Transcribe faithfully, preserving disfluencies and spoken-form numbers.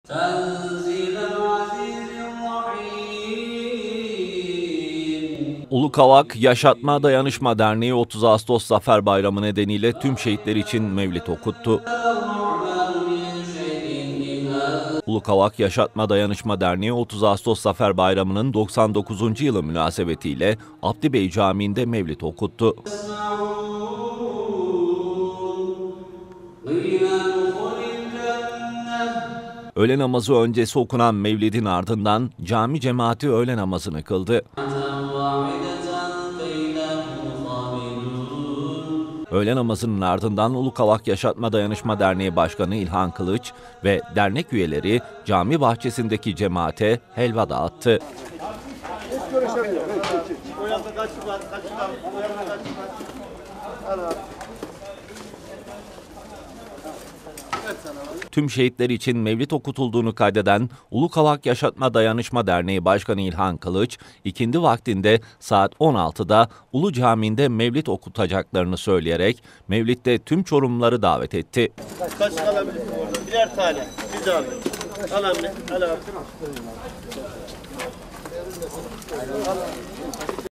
Ulukavak Yaşatma Dayanışma Derneği otuz Ağustos Zafer Bayramı nedeniyle tüm şehitler için mevlid okuttu. Ulukavak Yaşatma Dayanışma Derneği otuz Ağustos Zafer Bayramı'nın doksan dokuzuncu yılı münasebetiyle Abdi Bey Camii'nde mevlid okuttu. Öğle namazı öncesi okunan mevlidin ardından cami cemaati öğle namazını kıldı. Öğle namazının ardından Ulukavak Yaşatma Dayanışma Derneği Başkanı İlhan Kılıç ve dernek üyeleri cami bahçesindeki cemaate helva dağıttı. Tüm şehitler için mevlid okutulduğunu kaydeden Ulukavak Yaşatma Dayanışma Derneği Başkanı İlhan Kılıç, ikindi vaktinde saat on altıda Ulu Camii'nde mevlid okutacaklarını söyleyerek mevlidde tüm Çorumluları davet etti. Kaç alabilirsin orada? Birer tane. Bir tane. Al anne. Al abi.